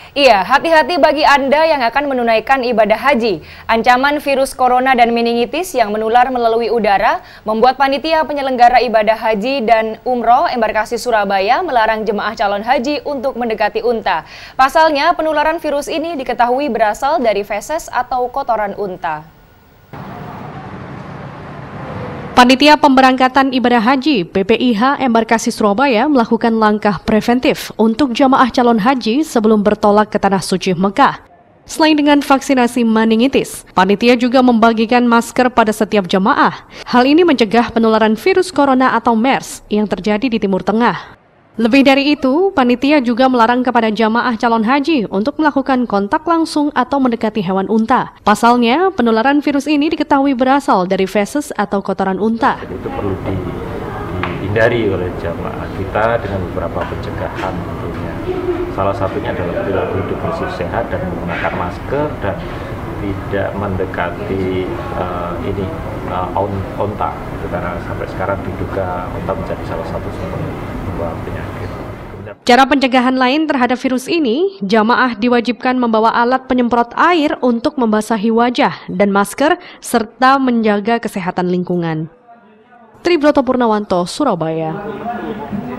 Iya, hati-hati bagi Anda yang akan menunaikan ibadah haji. Ancaman virus corona dan meningitis yang menular melalui udara membuat panitia penyelenggara ibadah haji dan umroh embarkasi Surabaya melarang jemaah calon haji untuk mendekati unta. Pasalnya, penularan virus ini diketahui berasal dari feses atau kotoran unta. Panitia Pemberangkatan Ibadah Haji PPIH Embarkasi Surabaya melakukan langkah preventif untuk jamaah calon haji sebelum bertolak ke Tanah Suci Mekah. Selain dengan vaksinasi meningitis, panitia juga membagikan masker pada setiap jamaah. Hal ini mencegah penularan virus corona atau MERS yang terjadi di Timur Tengah. Lebih dari itu, panitia juga melarang kepada jamaah calon haji untuk melakukan kontak langsung atau mendekati hewan unta. Pasalnya, penularan virus ini diketahui berasal dari feses atau kotoran unta. Itu perlu dihindari oleh jamaah kita dengan beberapa pencegahan tentunya. Salah satunya adalah perilaku hidup bersih sehat dan menggunakan masker dan tidak mendekati onta, karena sampai sekarang diduga onta menjadi salah satu sumber penyakit. Cara pencegahan lain terhadap virus ini, jamaah diwajibkan membawa alat penyemprot air untuk membasahi wajah dan masker serta menjaga kesehatan lingkungan. Tribroto Purnawanto, Surabaya.